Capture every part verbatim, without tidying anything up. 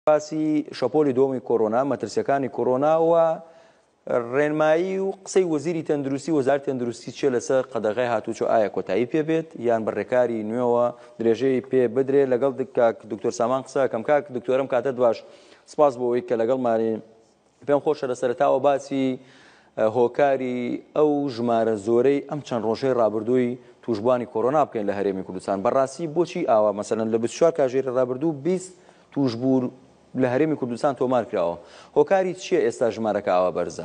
باسی شەپۆلی دۆمی کۆڕۆنا مەترسیەکانی کۆڕۆناوە ڕێنمایی و قسەی وەزیری تەندروستی وەزارەتی تەندروستی چێ لەسەر قەدەغای هاتوچۆ ئایا کۆتایی پێبێت یان بەڕێکاری نوێوە درێژەی پێ بدرێت لەگەڵ کاک دکتۆر سامان قسە کەم کاک دکتۆرم کاتە باش سپاس بۆەوەی کە لەگەڵمانی پێم خۆشە لە سەرەتاوە باسی هۆکاری ئەو ژمارە زۆرەی ئەم چەند ڕۆژەی ڕابردووی توشبوانی کۆڕۆنا بکەین لە هەرێمی کوردستان بەڕاستی بۆچی ئاوا مەسەلەن لە بیست و چوار کاژێرە ڕابردوو بیست توشبوو لە هەرێمی کوردستان تۆمار کراوە هۆکاری چییە ئێستا ژمارەکە ئاوا بەرزە؟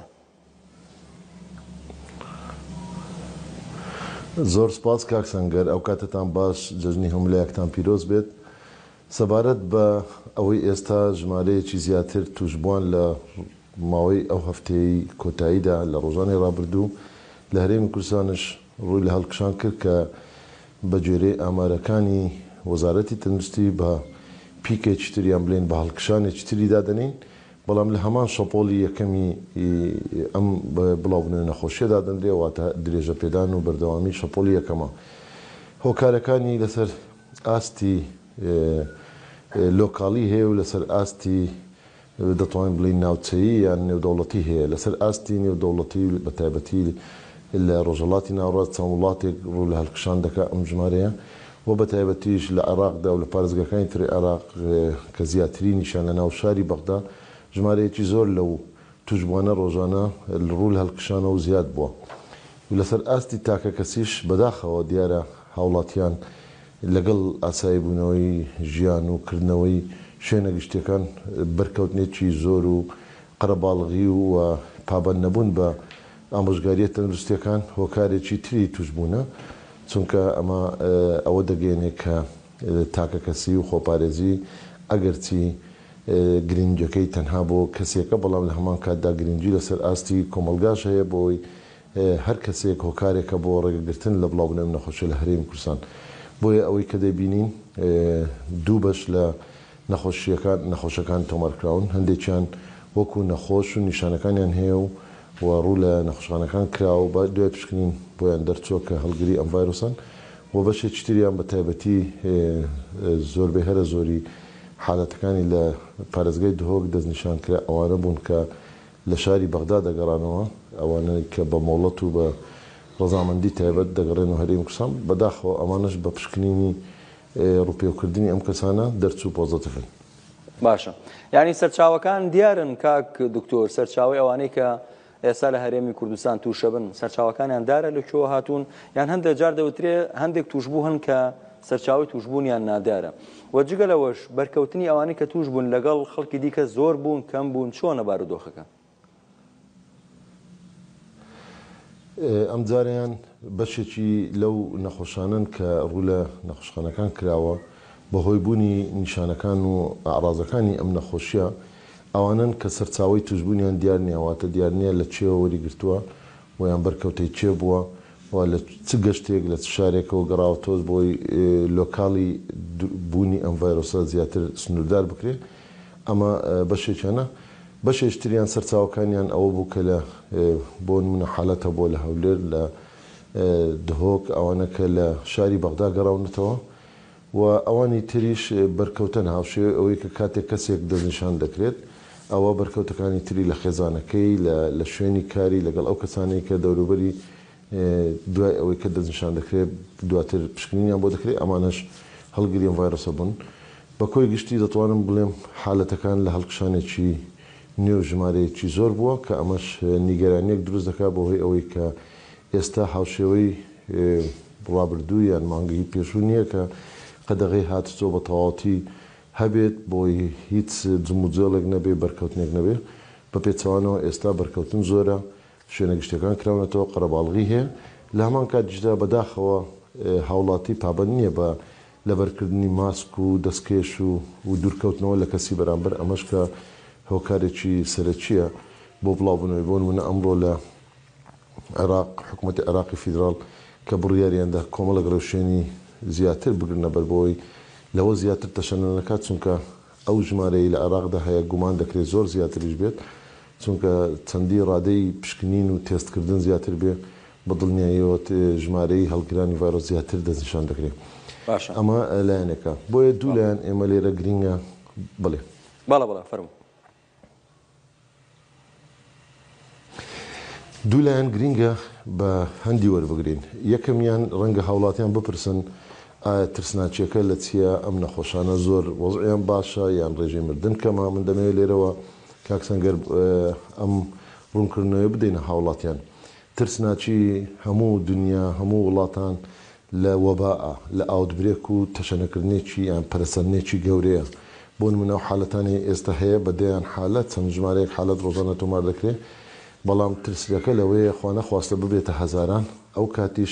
زۆر سپاس کاک سەنگەر ئەو کاتتان باش جەژنی هەمولایەکتان پیرۆز بێت سەبارەت بە ئەوەی ئێستا ژمارەیەکی زیاتر توشبوان لە ماوەی ئەو هەفتەی کۆتاییدا لە ڕۆژانی ڕابردوو لە هەرێمی کوردستانش ڕووی لە هەڵکشان کرد کە بە گوێرەی ئامارەکانی وەزارەتی تەندروستی بە پیکێکی تریان بڵێن بە هەڵکشانێکی تری دادەنین بەڵام لە هەمان شەپۆلی یەکەمی ئەم بڵاوبوونەوەی نەخۆشیە دادەنرێ واتە درێژە پێدان و بەردەوامی شەپۆلی یەکەمە هۆکارەکانی لەسەر ئاستی لۆکاڵی هەیە و لەسەر ئاستی دەتوانین بڵین ناوچەیی یان نێودەوڵەتی هەیە لەسەر ئاستی نێودەوڵەتی بە تایبەتی لە ڕۆژهەڵاتی ناوەڕاست چەند وڵاتێک ڕوو لە هەڵکشان دەکات ئەم ژمارەیە و بە تایبەتیش لە عێراقدا و لە پارێزگاکانی تری عێراق کە زیاتری نیشان لە ناو شاری بەغدا ژمارەیەکی زۆر لەو توشبوانە ڕۆژانە ڕوو لە هەڵکشانەوە زیاد بووە لەسەر ئاستی تاکە کەسیش بەداخەوە دیارە هاوڵاتیان لەگەڵ ئاسایی بوونەوەی ژیان و کردنەوەی شوێنە گشتەکان بەرکەوتنێکی زۆر و قەرەباڵغی و پابەند نەبوون بە ئامۆژگاریە تەندروستیەکان هۆکارێکی تری توشبوونە چونکە ئەمە ئەوە دەگەێنێت کە تاکە کەسی و خۆپارێزی ئەگەرچی گرنگەکەی تەنها بۆ کەسێکە بەڵام لە هەمان کاتدا گرنگی لەسەر ئاستی کۆمەلگاش هەیە بۆی هەر کەسێک هۆکارێکە بۆ ڕێگەگرتن لە بڵاوبوونەوەی نەخۆشی لە هەرێمی کوردستان بۆیە ئەوەی کە دەبینین دوو بەش لە نەخۆشیەکان نەخۆشەکان تۆمارکراون هەندێکیان وەکو نەخۆش و نیشانەکانیان هەیە و و ڕوو لە نەخۆشخانەکان کراوە بە دوای پشکنین بۆیان دەرچووە کە هەڵگری ئەم ڤایرۆسن و بەشێکی تریان بە تایبەتی زۆربەی هەرە زۆری حالەتەکانی لە پارێزگای دهۆک دەستنیشان کرا ئەوانە بوون کە لە شاری بەغدا دەگەڕانەوە ئەوانە کە بە مۆڵەت و بە ڕەزامەندی تایبەت دەگەڕێن و هەرێمی کوردستان بەداخەوە ئەمانش بە پشکنینی ڕوپێوکردنی ئەم کەسانە دەرچوو پۆزەتیڤن. باشە یعنی سەرچاوەکان دیارن کاک دکتۆر سەرچاوی ئەوانەی کە ئێستا لە هەرێمی کوردستان تووشە بن سەرچاوەکانیان دارە لەکوێوە هاتوون یان هەندێک جار دەوترێ هەندێک توشبوو هەن کە سەرچاوی توشبوونیان نادارە وەجگە لەوەش بەرکەوتنی ئەوانەی کە توش بوون لەگەڵ خەڵکی دیکە زۆر بوون کەم بوون چۆنە بارودۆخەکە؟ ئەم جاریان بەشێکی لەو نەخۆشانن کە ڕوو لە نەخۆشخانەکان کراوە بەهۆی بوونی نیشانەکان و ئاڕازەکانی ئەم نەخۆشیە ئەوانن کە سەرچاوی توشبوونیان دیار نییەواتە دیار نییە لە چێوە وەریگرتووە ویان بەرکەوتەی چێ بووە و لە چ گەشتێک لە چ شارێکەوە گەڕاوە تۆز بۆی لۆکاڵی بوونی ئەم ڤایرۆسە زیاتر سنووردار بکرێت ئەمە بەشێکیانە بەشێشتریان سەرچاوەکانیان ئەوە بوو کە لە بۆ نمونە حالەتە بۆ لە هەولێر لە دهۆک ئەوانە کە لە شاری بەغدا گەڕاونەتەوە و ئەوانی تریش بەرکەوتن هاوشێ ئەوەی کە کاتێک کەسێک دەستنیشان دەکرێت ئەوە بەرکەوتەکانی تری لە خێزانەکەی لە شوێنی کاری لەگەڵ ئەو کەسانەی کە دەوروبەری دوای ئەوەی کە دەستنیشان دەکرێت دواتر پشکنینیان بۆ دەکرێت ئەمانش هەڵگری ئەم ڤایرۆسە بوون بە کۆی گشتی دەتوانم بڵێم حالەتەکان لە هەڵکشانێکی نێو ژمارەیەکی زۆر بووە کە ئەمەش نیگەرانیەک دروست دەکات بۆهۆی ئەوەی کە ئێستا هاوشێوەی ڕابردوو یان مانگەی پێشوو نییە کە قەدەغەی هاتوچۆ بە تەواوەتی هەبێت بۆی هیچ جموجێڵێک نەبێ بەرکەوتنێک نەبێ بە پێچەوانەوە ئێستا بەرکەوتن زۆرە شوێنە گشتەکان کراونەتەوە قەرەباڵغی هەیە لە هەمان کاتیشدا بەداخەوە هاوڵاتی پابەند نییە بە لەبەرکردنی ماسک و دەستکێش و دوورکەوتنەوە لە کەسی بەرامبەر ئەمەش کە هۆکارێکی سەرەکیە بۆ بڵاوبوونەوەی بۆ نمونە ئەمڕۆ لە عێراق حکوومەتی عێراقی فیدراڵ کە بڕیاریاندا کۆمەڵێک ڕێوشێنی زیاتر بگرنە بەربەوەی لەوە زیاتر تەشەنە نەکات چونکە ئەو ژمارەی لە عێراقدا هەیە گومان دەکرێت زۆر زیاتریش بێت چونکە چەندی ڕادەی پشکنین و تێستکردن زیاتر بێ بە دڵنیاییەوە ژمارەی هەڵگرانی ڤایرۆس زیاتر دەستنیشان دەکرێت ئەمە لایەنێکە بۆیە دوو لایەن ئێمە لێرە گرینگە بڵێ بەڵە بەڵە فەرموو. دوو لایەن گرینگە بە هەندی وەربگرین. یەکەمیان ڕەنگە هاوڵاتیان بپرسن ئایا ترسناچیەکە لە چیە، ئەم نەخۆشانە زۆر وەزعیان باشە یان ڕێژەی مردن کەمە. من دەمەوێت لێرەوە کاک سەنگەر ئەم ڕوونکردنەوەی بدەینە هاوڵاتیان. ترسناچی هەموو دنیا هەموو وڵاتان لە وەباءە، لە ئاوتبرێک و تەشەنەکردنێکی یان پەرەسەندنێکی گەورەیە. بۆ نمونە ئەو حاڵەتانی ئێستا هەیە بەدەیان حالەت چەند ژمارەیەک حالەت ڕۆژانە تۆمار دەکرێت، بەڵام ترسەکە لەوەیە خوا نەخواستە ببێتە هەزاران. ئەو کاتیش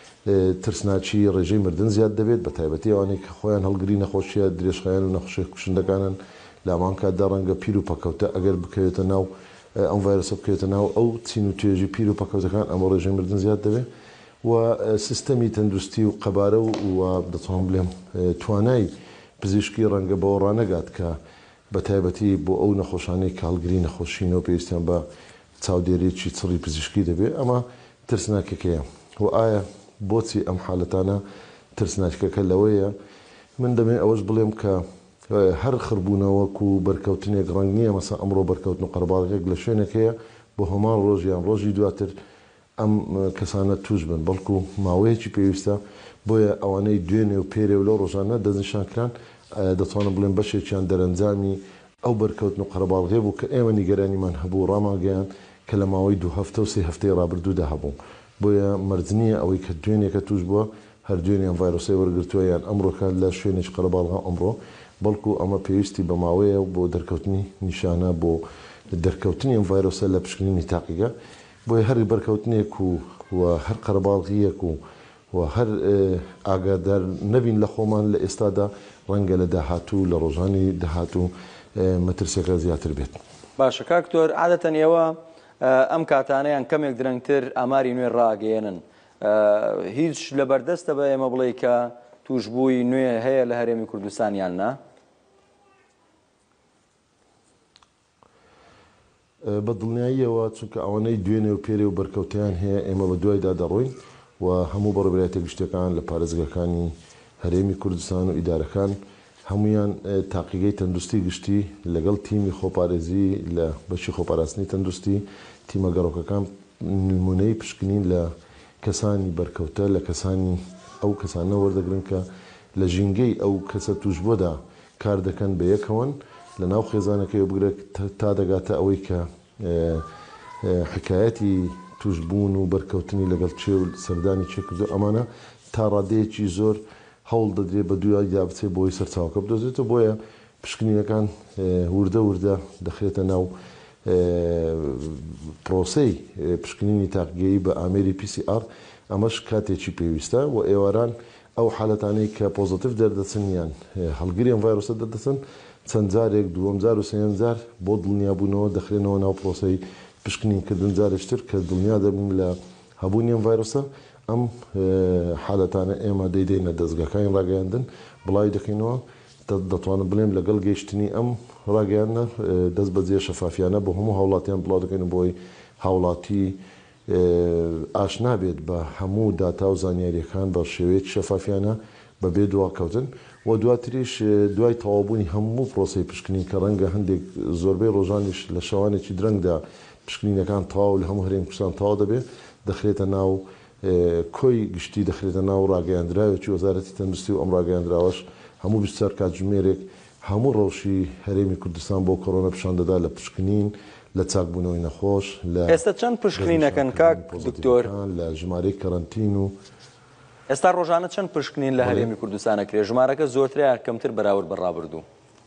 ترسناچی ڕێژەی مردن زیاد دەبێت، بە تایبەتی ئەوانەی کە خۆیان هەڵگری نەخۆشیە درێژخایەن و نەخۆشیە کوشندەکانن لە هەمان کاتدا ڕەنگە پیر و پەکەوتە ئەگەر بکەوێتە ناو ئەم ڤایرۆسە بکەوێتە ناو ئەو چین و توێژی پیر و پەکەوتەکان ئەمە ڕێژەی مردن زیاد دەبێت. و سیستەمی تەندروستی و قەبارە و دەتوانم بڵێم توانای پزیشکی ڕەنگە بەوە ڕانەگات کە بە تایبەتی بۆ ئەو نەخۆشانەی کاڵگری نەخۆشینەوە پێویستیان بە چاودێریی چڕی پزیشکی دەبێت. ئەمە ترسناکەکەیە. و ئایا بۆچی ئەم حالەتانە ترسناکەکە لەوەیە؟ من دەمێ ئەوەش بڵێم کە هەر خڕبوونەوەک و بەرکەوتنێک ڕنگ نییە. مەسا ئەمڕۆ بەرکەوتن و قەرەباڵغێک لە شوێنێکەیە بۆ هەمان ڕۆژیان ڕۆژی دواتر ئەم کەسانە توش بن، بەڵکو ماوەیەکی پێویستە بۆیە ئەوانەی دوێنێ و پێرێ و لەو ڕۆژانە دەستنیشانکران دەتوانم بڵێن بەشێکیان دەرەنجامی ئەو بەرکەوتن و قەرەباڵغێ بوو کە ئێمە نیگەرانیمان هەبوو ڕاماگەیان کە لە ماوەی دوو هەفتە و سێ هەفتەی ڕابردوودا هەبوو. بۆیە مەرجنیە ئەوەی کە دوێنێکە توش بووە هەر دوێنیان ڤایرۆسی وەرگرتووە یان ئەمڕۆکان لە شوێنێک قەرەباڵغا ئەمڕۆ، بەڵکو ئەمە پێویستی بە ماوەیە بۆ دەرکەوتنی نیشانە بۆ دەرکەوتنی ئەم ڤایرۆسە لە پشکنینی تاقیگە. بۆیە هەر بەرکەوتنێک و هەر قەرەباڵغیەک و هەر ئاگادار نەبین لە خۆمان لە ئێستادا ڕەنگە لە داهاتوو لە ڕۆژانی داهاتوو مەترسیەکە زیاتر بێت. باشە کاکتۆر، عادەتەن ئێوە ئەم کاتانەیان کەمێک درەنگتر ئاماری نوێ ڕاگەێنن. هیچ لە بەردەستە بە ئێمە بڵێ کە توشببووی نوێ هەیە لە هەرێمی کوردستانیان نا؟ بە دڵنیاییەوە چونکە ئەوانەی دوێنێ و پێرێ و بەرکەوتیان هەیە ئێمە بە دوایدا دەڕۆین و هەموو بەڕێبەرایەتە گشتەکان لە پارێزگاکانی هەرێمی کوردستان و ئیدارەکان هەمویان تاقیگەی تەندروستی گشتی لەگەڵ تیمی خۆپارێزی لە بەشی خۆپاراستنی تەندروستی تیمە گەڕۆکەکان نمونەی پشکنین لە کەسانی بەرکەوتە لە کەسانی ئەو کەسانە وەردەگرن کە لە ژینگەی ئەو کەسە توشبووەدا کار دەکەن بە یەکەوەن لە ناو خێزانەکەی بگرێت تا دەگاتە ئەوەی کە حکایەتی توشببوون و بەرکەوتنی لەگەڵ چێ و سەردانی چێ کردو ئەمانە تا ڕادەیەکی زۆر هەوڵ دەدرێت بە دوای دا بچێت بۆی سەرچاوکە بدۆزێتەوە. بۆیە پشکنینەکان وردە وردە دەخرێتە ناو پرۆسەی پشکنینی تاقیگەیی بە ئامێری پی سی ئار. ئەمەش کاتێکی پێویستە و ئێواران ئەو حالەتانەی کە پۆزتیڤ دەردەچن یان هەڵگریان ڤایرۆسە دەردەچن چەند جارێک دووەم جار و سێم جار بۆ دڵنیابوونەوە دەخرێنەوە ناو پرۆسەی پشکنینکردن جارێکتر کە دڵنیا دەبوون لە هەبوونیان ڤایرۆسە. ئەم حالەتانە ئێمە دەیدەینە دەستگاکانی ڕاگەیاندن بڵاوی دەکەینەوە. دەتوانم بڵێم لەگەڵ گەیشتنی ئەم ڕاگەیانە دەست بەجێ شەفافیانە بۆ هەموو هاوڵاتیان بڵاو دەکەین بۆی هاوڵاتی ئاشنا بێت بە هەموو داتا و زانیاریەکان بە شێوەیەکی شەفافیانە بەبێ دواکەوتن و دواتریش دوای تەواوبوونی هەموو پرۆسی پشکنین کە ڕەنگە هەندێک زۆربەی ڕۆژانیش لە شەوانێکی درەنگدا پشکنینەکان تەواو لە هەموو هەرێمی کوردستان تەواو دەبێت دەخرێتە ناو کۆی گشتی دەخرێتە ناو ڕاگەیاندراوێکی وەزارەتی تەندروستی و ئەم ڕاگەیاندراوەش هەموو بیست و چوار کاتژمێرێک هەموو ڕەوشی هەرێمی کوردستان بۆ کۆرۆنە پیشان دەدا لە پشکنین لە چاکبوونەوەی نەخۆش لە ئێستا چەند پشکنینەکەن کاک دکتۆر لە ژمارەی کەرەنتین و ئێستا ڕۆژانە چەند پشکنین لە هەرێمی کوردستانە کرێ؟ ژمارەکە زۆرترە کەمتر بەراورد بە ڕابردوو؟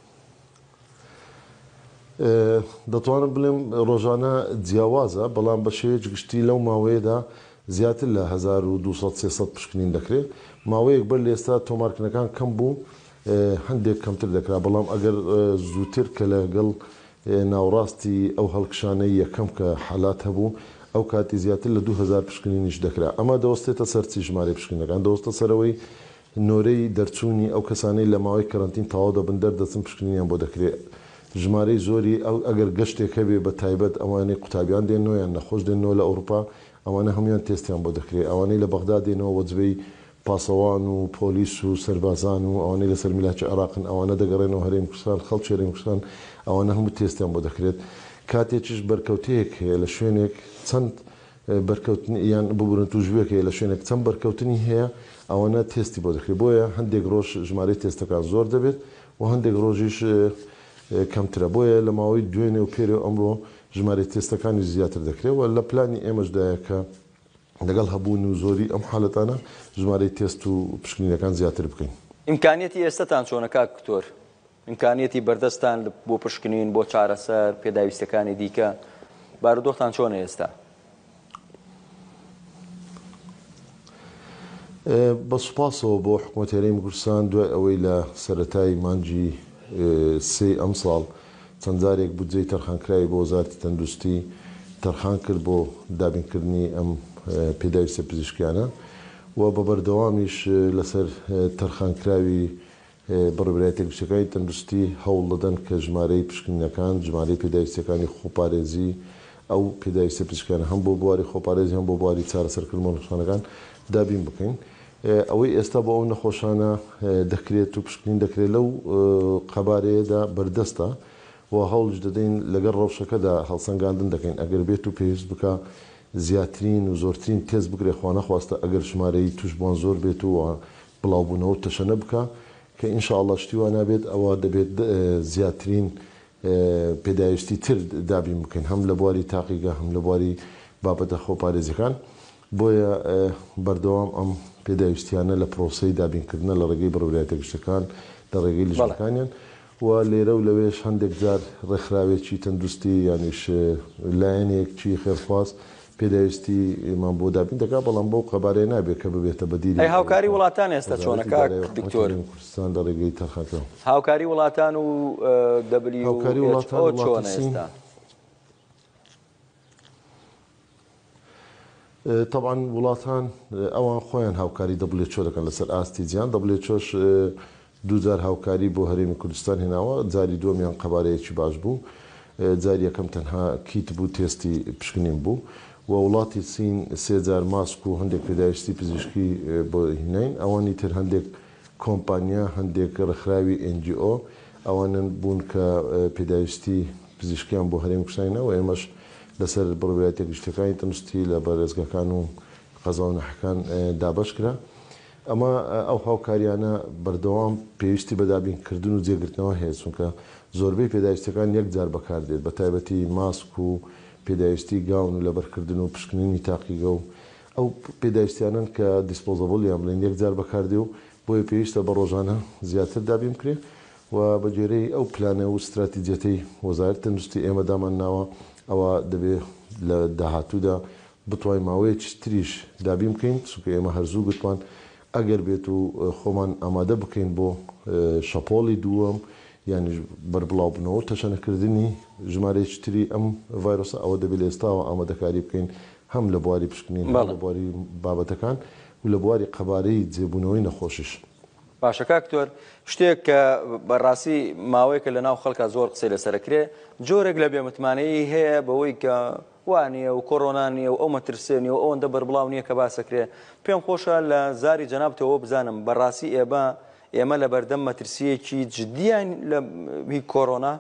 دەتوانم بڵێم ڕۆژانە جیاوازە، بەڵام بە شێوەیەکی گشتی لەو ماوەیەدا زیاتر لە هەزار و دووسەد سێسەد پشکنین دەکرێت. ماوەیەک بەر لە ئێستا تۆمارکردنەکان کەم بوو هەندێک کەمتر دەکرا، بەڵام ئەگەر زووتر کە لەگەڵ ناوڕاستی ئەو هەڵکشانەی یەکەم کە حالات هەبوو ئەو کاتی زیاتر لە دوو هەزار پشکنینیش دەکرا. ئەمە دەوەستێتە سەرچی ژمارەی پشکنەکان، دەوەستە سەرەوەی نۆرەی دەرچوونی ئەو کەسانەی لە ماوەی کەرەنتین تەواو دەبن دەردەچن پشکنینیان بۆ دەکرێت. ژمارەی زۆری ئەگەر گەشتێک هەبێ بە تایبەت ئەوانەی قوتابیان دێنەوە یان نەخۆش دێنەوە لە ئەوروپا ئەوانە هەمویان تێستیان بۆ دەکرێت. ئەوانەی لە بەغدا دێنەوە وەجبەی پاسەوان و پۆلیس و سەربازان و ئەوانەی لەسەر میلاکی عێراقن ئەوانە دەگەڕێنەوە هەرێمی کوردستان خەڵکی هەرێمی کوردستان ئەوانە هەموو تێستیان بۆ دەکرێت کاتێکیش بەرکەوتەیەک هەیە لە شوێنێک چەند بەرکەوتنی یان ببورن توژوێک هەیە لە شوێنێک چەند بەرکەوتنی هەیە ئەوانە تێستی بۆ دەکرێت بۆیە هەندێک ڕۆژ ژمارەی تێستەکان زۆر دەبێت و هەندێک ڕۆژیش کەمترە بۆیە لە ماوەی دوێنێ و پێرێ ئەمڕۆ ژمارەی تێستەکانی زیاتر دەکرێت و لە پلانی ئێمەشدایە کە لەگەڵ هەبوون و زۆری ئەم حالەتانە ژمارەی تێست و پشکنینەکان زیاتر بکەین. ئیمکانیەتی ئێستاتان چۆنە کاک دکتۆر؟ ئیمکانیەتی بەردەستان بۆ پشکنین بۆ چارەسەر پێداویستەکانی دیکە بارودۆختان چۆنە ئێستا؟ بە سوپاسەوە بۆ حکوومەتی هەرێمی کوردستان دوای ئەوەی لە سەرەتای مانگی سێ ئەم ساڵ چەند جارێک بودجەی تەرخانکراوی بۆ وەزارەتی تەندروستی تەرخان کرد بۆ دابینکردنی ئەم پێداویستە پزیشکیانە و بە بەردەوامیش لەسەر تەرخانکراوی بەڕێوەبەرایەتی پزیشکەکانی تەندروستی هەوڵ دەدەن کە ژمارەی پشکنینەکان ژمارەی پێداویستەکانی خۆپارێزی ئەو پێداویستە پزیشکیانە هەم بۆ بواری خۆپارێزی هەم بۆ بواری چارەسەرکردنەوە نەخۆشخانەکان دابین بکەین. ئەوەی ئێستا بۆ ئەو نەخۆشانە دەکرێت و پشکنین دەکرێت لەو قەبارەیەدا بەردەستە و هەوڵش دەدەین لەگەڵ ڕەوشەکەدا هەڵسەنگاندن دەکەین ئەگەر بێت و پێویست بکە زیاترین و زۆرترین تێز بگرێ خوا نەخواستە ئەگەر ژمارەی توشبووان زۆر بێت و بڵاوبوونەوە تەشەنە بکە کە ئینشاءڵڵا شتی وا نابێت ئەوە دەبێت زیاترین پێداویستی تر دابین بکەین هەم لە بواری تاقیگە هەم لە بواری بابەتە خۆپارێزیەکان بۆیە بەردەوام ئەم پێداویستیانە لە پرۆسەی دابینکردنە لە ڕێگەی بەڕێوەبەرایەتە گشتەکان لە ڕێگەی لیژنەکانیان و لێرە و لەوێش هەندێک جار ڕێکخراوێکی تەندروستی یانیش لایەنێکی خێرخواست پێداویستی ئێمان بۆ دابین دەکات بەڵام بەو قەبارەیە نابێت کە ببێتە بەدیری هاوکاری وڵاتان ئێستا چۆنە کاک دکتۆر؟ کوردستان لە ڕێگەی تەرخانکراو هاوکاری وڵاتان و دەبلیو ئێچ ئۆ چۆنە ئێستا؟ طبعا وڵاتان ئەوان خۆیان هاوکاری دەبلێت چۆ دەکەن لەسەر ئاستی جیان دەبلێت چۆش دووجار هاوکاری بۆ هەرێمی کوردستان هێناوە جاری دووەمیان قەبارەیەکی باش بوو جاری یەکەم تەنها کیت بوو تێستی پشکنین بوو و وڵاتی سین سێ جار ماسک و هەندێک پێداویستی پزیشکی بۆ هینین ئەوانی تر هەندێک کۆمپانیا هەندێک ڕێکخراوی ئێن جی ئۆ ئەوانن بوون کە پێداویستی پزیشکیان بۆ هەرێمی کوردستانەوە ئێمەش لەسەر بڕێوەبەرایەتە گشتەکانی تەندروستی لە بەڕێزگەکان و قەزا و نەحەکان دابەش کرا ئەمە ئەو هاوکاریانە بەردەوام پێویستی بە دابینکردن و جێگرتنەوە هەیە چونکە زۆربەی پێداویستەکان یەک جار بەکاردێت بە تایبەتی ماسک و پێداویستی گاون و لەبەرکردن و پشکنینی تاقیگە و ئەو پێداویستیانن کە دیسپۆزەبڵیان بڵێن یەک جار بەکاردێ و بۆیە پێویستە بە ڕۆژانە زیاتر دابین بکرێت و بەجێرەی ئەو پلانە و استراتیجەتەی وەزارەتی تەندروستی ئێمە دامانناوە ئەوە دەبێت لە داهاتوودا بتوانین ماوەیەکی تریش دابین بکەین چونکە ئێمە هەرزوو بتوان ئەگەر بێت و خۆمان ئامادە بکەین بۆ شەپۆڵی دووەم یعنی بەربڵاوبوونەوە تەشەنەکردنی ژمارەیەکی تری ئەم ڤایرۆسە ئەوە دەبێت لە ئێستاوە ئامادەکاری بکەین هەم لە بواری پشکنین هەم لە بواری بابەتەکان و لە بواری قەبارەی جێبوونەوەی نەخۆشیش. باشە کاک دکتۆر شتێک کە بەڕاستی ماوەیەکە لە ناو خەڵکە زۆر قسەی لەسەرکرێ جۆرێک لە بێمتمانەیی هەیە بەوەی کە وانە و کۆڕۆنانیە و ئەو مەترسێنی و ئەوەندە بەربڵاو نییە کە باسەکرێ پێم خۆشە لە زاری جەنابتەوە بزانم بەڕاستی ئێمە ئێمە لە بەردەم مەترسیەکی جدیان لە کۆڕۆنا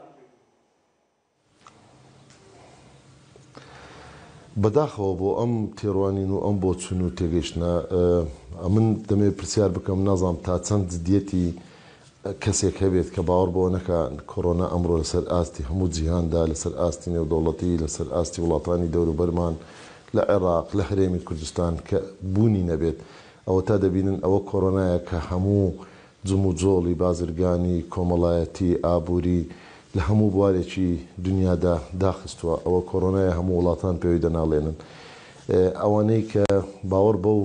بەداخەوە بۆ ئەم تێڕوانین و ئەم بۆ چون و تێگەیشتە من دەمێ پرسیار بکەم نازام تا چەند جدیەتی کەسێک هەبێت کە باوەڕ بۆ نەکە کۆڕۆنا ئەمڕۆ لەسەر ئاستی هەموو جیهاندا لەسەر ئاستی نێودەوڵەتی لەسەر ئاستی وڵاتانی دەوروبەرمان لە عێراق لە هەرێمی کوردستان کە بوونی نەبێت ئەوە تا دەبینن ئەوە کۆڕۆنایە کە هەموو جم و جۆڵی بازرگانی کۆمەڵایەتی ئابووری لە هەموو بوارێکی دنیادا داخستووە ئەوە کۆڕۆنایە هەموو وڵاتان پێوەی دەناڵێنن ئەوانەی کە باوەڕ بەو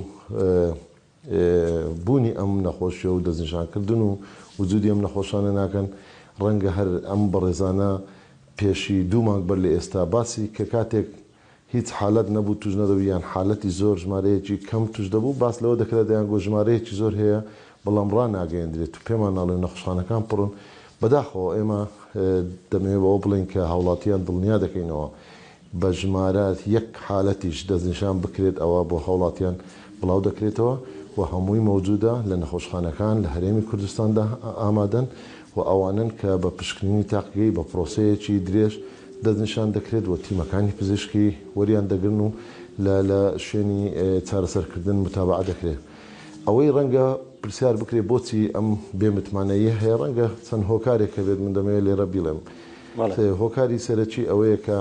بوونی ئەم نەخۆشیە و دەستنیشانکردن و وجودی ئەم نەخۆشانە ناکەن ڕەنگە هەر ئەم بەڕێزانە پێشی دوو مانگ بەر لە ئێستا باسی کە کاتێک هیچ حالەت نەبوو توش نەدەبوو یان حالەتی زۆر ژمارەیەکی کەم توش دەبوو باس لەوە دەکرێت دەیان گۆ ژمارەیەکی زۆر هەیە بەڵام ڕاناگەیەندرێت و پێمان ناڵێن نەخۆشخانەکان پڕن بەداخەوە ئێمە دەمەوێتەوە بڵین کە هاوڵاتیان دڵنیا دەکەینەوە بە ژمارات یەک حالەتیش دەستنیشان بکرێت ئەوە بۆ هاوڵاتیان بڵاو دەکرێتەوە و هەمووی مەوجودە لە نەخۆشخانەکان لە هەرێمی کوردستاندا ئامادەن و ئەوانن کە بە پشکنینی تاقیگەی بە پرۆسەیەکی درێژ دەستنیشان دەکرێت و تیمەکانی پزیشکی وەریان دەگرن و لە شوێنی چارەسەرکردن متابعە دەکرێت. ئەوەی ڕەنگە پرسیار بکرێت بۆچی ئەم بێمتمانەیە هەیە ڕەنگە چەند هۆکارێک کە بێت من دەمەوێت لێرە بیڵێم. هۆکاری سەرەکی ئەوەیە کە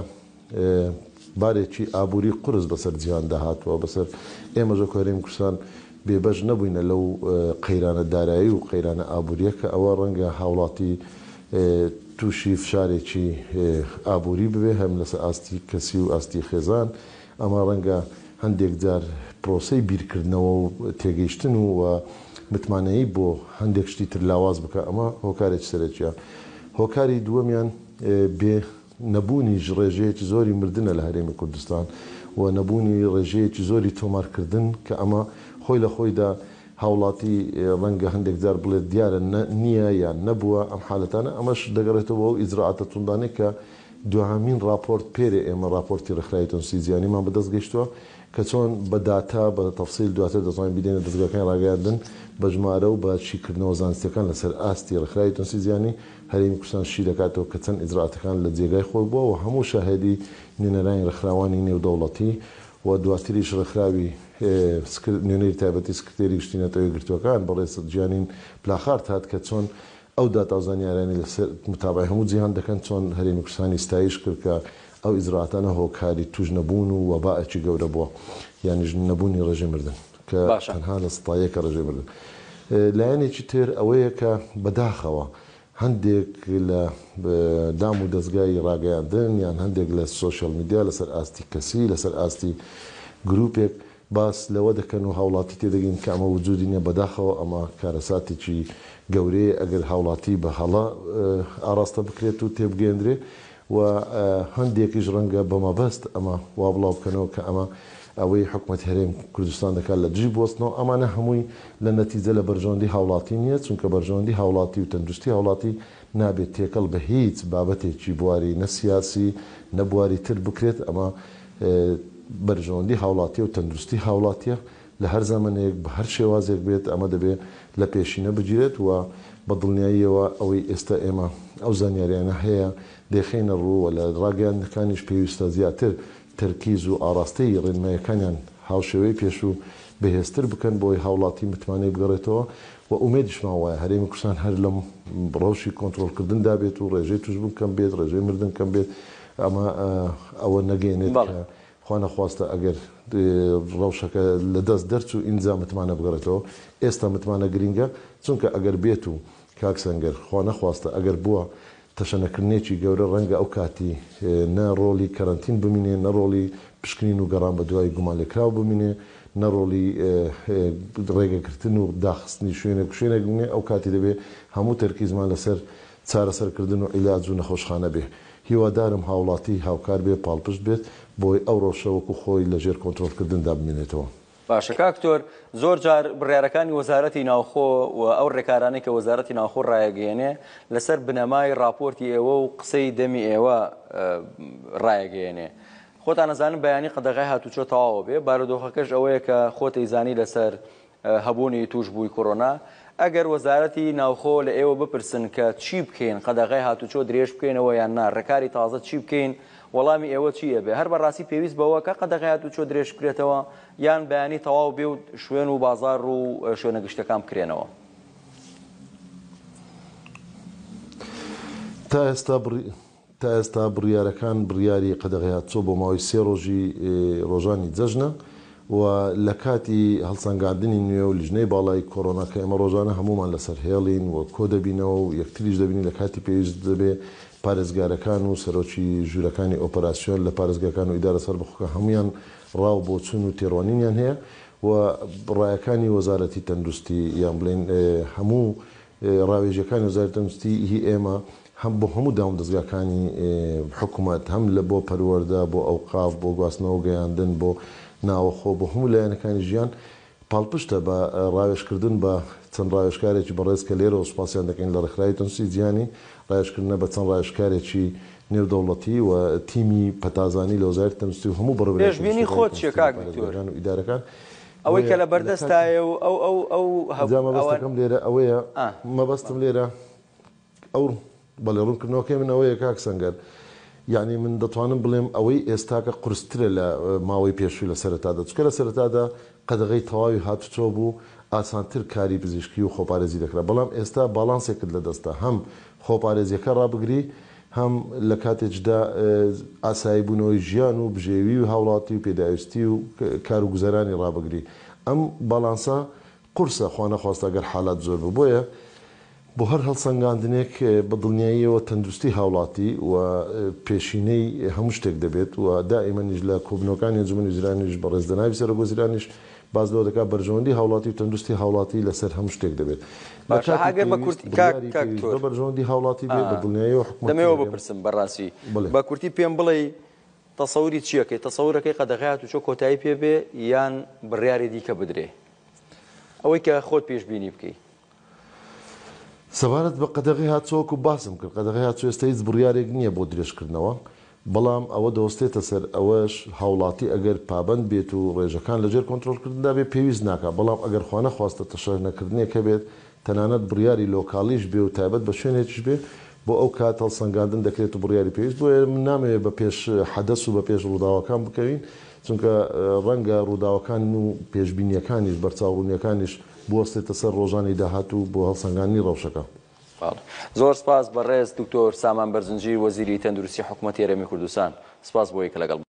بارێکی ئابووری قورس بەسەر جیهان داهاتوە بەسەر ئێمەژە هەرێمی کوردستان بێبەش نەبووینە لەو قەیرانە دارایی و قەیرانە ئابووریە کە ئەوە ڕەنگە هاوڵاتی تووشی فشارێکی ئابووری ببێ هەم لەسەر ئاستی کەسی و ئاستی خێزان ئەمە ڕەنگە هەندێک جار پرۆسەی بیرکردنەوە و تێگەیشتن و متمانەیی بۆ هەندێک شتی تر لاواز بکە ئەمە هۆکارێک سەرەکیە. هۆکاری دووەمیان بێ نەبوونی ڕێژەیەکی زۆری مردنە لە هەرێمی کوردستان و نەبوونی ڕێژەیەکی زۆری تۆمارکردن کە ئەمە خۆی لە خۆیدا هاوڵاتی ڕەنگە هەندێک جار بڵێت دیارە نییە یان نەبووە ئەم حالەتانە ئەمەش دەگەڕێتەوە و ئیجرعاتە توندانێک کە دوهامین راپۆرت پێرێ ئێمە راپۆرتی ڕێکخراوی تەنووسی جیهانیمان بەدەست گەیشتووە کە چۆن بە داتا بە تەفسیل دواتر دەتوانین بدێنە دەستگاکانی ڕاگەیاندن بە ژمارە و بە چیکردنەوە زانستیەکان لەسەر ئاستی ڕێکخراوی تەنووسی جیهانی هەرێمی کوردستان شی دەکاتەوە کە چەند ئیجرعاتەکان لە جێگای خۆی بووە و هەموو شاهێدی نوێنەرانی ڕێکخراوانی نێودەوڵەتی و دواتریش ڕێکخراوی نوێنەری تایبەتی سکرتێری گشتی نەتەوەی گرتوەکان بەڕێز گیانین پلاخارد هات کە چۆن ئەو داتاوزانیارانی لەسەر متابعی هەموو جیهان دەکەن چۆن هەرێمی کوردستانی ستایش کرد کە ئەو ئیجرعاتانە هۆکاری توش نەبوون و وەبائێکی گەورە بووە یانیش نەبوونی ڕێژەی مردن کە تەنها لە ستایەکە ڕێژەی مردن. لایەنێکی تر ئەوەیە کە بەداخەوە هەندێک لە دام و دەستگای ڕاگەیاندن یان هەندێک لە سۆشیال میدیا لەسەر ئاستی کەسی لەسەر ئاستی گروپێک باس لەوە دەکەن و هاوڵاتی تێدەگەین کە ئەمە وجودی نیە بەداخەوە ئەمە کارەساتێکی گەورەیە ئەگەر هاوڵاتی بە هەڵا ئاراستە بکرێت و تێبگەێنرێ و هەندێکیش ڕەنگە بەمەبەست ئەمە وا بڵاو بکەنەوە کە ئەمە ئەوەی حکوومەت هەرێم کوردستان دەکات لە دژی بۆستنەوە ئەمانە هەمووی لە نەتیجە لە بەرژەوەندی هاوڵاتی نییە چونکە بەرژەوەندی هاوڵاتی و تەندروستی هاوڵاتی نابێت تێکەڵ بە هیچ بابەتێکی بواری نەسیاسی نەبواری تر بکرێت ئەمە بەرژەوەندی هاوڵاتی و تەندروستی هاوڵاتیە لە هەر زەمانێک بە هەر شێوازێک بێت ئەمە دەبێت لە پێشینە بگیرێت و بە دڵنیاییەوە ئەوەی ئێستا ئێمە ئەو زانیاریانە هەیە دێخینە ڕووە لە ڕاگەیاندەکانیش پێویستە زیاتر تەرکیز و ئاراستەی ڕێنماییەکانیان هاوشێوەی پێش و بەهێزتر بکەن بۆی هاوڵاتی متمانەی بگەڕێتەوە و ئومێدیشمان وایە هەرێمی کوردستان هەر لەم ڕەوشی کۆنتڕۆڵکردن دابێت و ڕێژەی توشبوون کەم بێت ڕێژەی مردن کەم بێت ئەمە ئەوە نەگەێنێت کە خوا نەخواستە ئەگەر ڕەوشەکە لە دەست دەرچوو ئینجا متمانە بگەڕێتەوە ئێستا متمانە گرینگە چونکە ئەگەر بێت و کاکسەنگەر خوا نەخواستە ئەگەر بووە تەشەنەکردنێکی گەورە ڕەنگە ئەو کاتی نە ڕۆڵی کەرەنتین بمینێ نە ڕۆڵی پشکنین و گەڕان بە دوای گومان لێکراو بمینێ نە ڕۆڵی ڕێگەکردن و داخستنی شوێنێک شوێنێک بمێ ئەو کاتی دەبێت هەموو تەرکیزمان لەسەر چارەسەرکردن و عیلاج و نەخۆشخانە بێ. هیوادارم هاوڵاتی هاوکار بێ پاڵپشت بێت بۆی ئەو ڕۆژەوەکو خۆی لەژێر کۆنتڕۆڵکردندا بمێنێتەوە. باشە کاکتۆر زۆر جار بڕیارەکانی وەزارەتی ناوخۆ و ئەو ڕێکارانەی کە وەزارەتی ناوخۆ ڕایەگەیەنێ لەسەر بنەمای راپۆرتی ئێوە و قسەی دەمی ئێوە ڕایەگەیەنێ. خۆتان نەزانم بەیانی قەدەغای هاتوچۆ تەواوە بێ بارودۆخەکەش ئەوەیە کە خۆتەی زانی لەسەر هەبوونی توش بووی کۆڕۆنا ئەگەر وەزارەتی ناوخۆ لە ئێوە بپرسن کە چی بکەین قەدەغای هاتوچۆ درێژ بکەینەوە یان نا ڕێکاری تازە چی بکەین وەڵامی ئێوە چییە بێ هەر بەڕاستی پێویست بەوە کە قەدەغای هاتوچۆ درێژ بکرێتەوە یان بەیانی تەواو بێ و شوێن و بازار و شوێنە گشتەکان بکرێنەوە. تا ئێستا تا ئێستا بڕیارەکان بڕیاری قەدەغای هاتوچۆ بۆ ماوەی سێ ڕۆژی ڕۆژانی جەژنە و لە کاتی هەڵسەنگاندنی نوێ و لیژنەی باڵای کۆڕۆنا کە ئێمە ڕۆژانە هەمومان لەسەر هێڵین و کۆ دەبینەوە و یەکتریش دەبینی لە کاتی پێویست دەبێ پارێزگارەکان و سەرۆکی ژوورەکانی ئۆپەراسیۆن لە پارێزگاکان و ئیدارە سەربەخۆکە هەمویان ڕاو بۆ چون و تێڕوانینیان هەیە و ڕایەکانی وەزارەتی تەندروستی یان بڵێن هەموو ڕاوێژەکانی وەزارەتی تەندروستی هی ئێمە هەم بۆ هەموو داوام دەستگاکانی حکوومەت هەم لە بۆ پەروەردە بۆ ئەوقاف بۆ گواستنەوە گەیاندن بۆ ناوەخۆ بۆ هەموو لایەنەکانی ژیان پاڵپشتە بە ڕاوێژکردن بە چەند ڕاوێژکارێکی بەڕێز کە لێرە وسپاسیان دەکەین لە ڕێکخراوی تەندروستی جیهانی ڕاوێژکردنە بە چەند ڕاوێژکارێکی نێودەوڵەتی و تیمی پەتازانی لە وەزارەتی تەندروستی و هەموو بەڕێوەبەری پێشبینی خۆت چییە کاک دکتۆر و ئیدارەکان ئەوەی کە لە بەردەستایە و ئەو ئەو ئەو مەبەستەکەم لێرە ئەوەیە مەبەستم لێرە ئەو بەڵێ ڕوونکردنەوەکەی من ئەوەیە کاک سەنگەر یعنی من دەتوانم بڵێم ئەوەی ئێستاکە قورسترە لە ماوەی پێشووی لە سەرەتادا چکە لە سەرەتادا قەدەغەی تەواوی هاتوچۆ بوو ئاسانتر کاری پزیشکی و خۆپارێزی دەکرا بەڵام ئێستا باڵانسێکت لە دەستا هەم خۆپارێزیەکە ڕابگری هەم لە کاتێکدا ئاسایی بوونەوەی ژیان و بژێوی و هاوڵاتی و پێداویستی و کار و گوزەرانی ڕابگری ئەم باڵانسا قورسە خوا نەخواستە ئەگەر حالات زۆر بوو بۆیە بۆ هەر هەڵسەنگاندنێک بە دڵنیاییەوە تەندروستی هاوڵاتی و پێشینەی هەموو شتێک دەبێت و دائیمەنیش لە کۆبنەوەکانی ئەنجومەنی وزیرانیش بە ڕێزدەناوی سەرۆکوەزیرانیش باز لەوە دەکات بەرژەوەندی هاوڵاتی و تەندروستی هاوڵاتی لەسەر هەموو شتێک دەبێت بە بەرژەوەندی هاوڵاتی بێت بە دڵنیاییەوە حکومەت دەمەوە بپرسم بەڕاستی بە کورتی پێم بڵێ تەسەوری چیەکەی تەسەورەکەی قەدەغای هاتوچۆ کۆتایی پێ بێ یان بڕیاری دیکە بدرێ ئەوەی کە خۆت پێشبینی بکەی سەبارەت بە قەدەغی هاتووەکو باسم کرد قەدەغی هاتوو ئێستا هیچ بڕیارێک نییە بۆ درێژکردنەوە بەڵام ئەوە دەوەستێتە سەر ئەوەش هاوڵاتی ئەگەر پابند بێت و ڕێژەکان لەجێر کۆنتترۆلکردندا بێ پێویست ناکات بەڵام ئەگەر خوانە خواستە تەشەر نەکردنێکە بێت تەنانەت بڕیاری لۆکاڵیش بێ و تایبەت بە شوێنێکیش بێ بۆ ئەو کات هەڵسەنگاندن دەکرێت و بڕیاری پێویست بۆ من نامەوێت بە پێش حەدەس و بە پێش ڕووداوەکان بکەوین چونکە ڕەنگە ڕووداوەکان و پێشبینیەکانیش بەرچاوڕوونیەکانیش بوەستێتە سەر ڕۆژانی داهاتوو بۆ هەڵسەنگاندنی ڕەوشەکە. زۆر سپاس بە ڕێز دکتۆر سامان بەرزنجی وەزیری تەندروستی حکوومەتی هەرێمی کوردستان سپاس بۆ یەکە لەگەڵ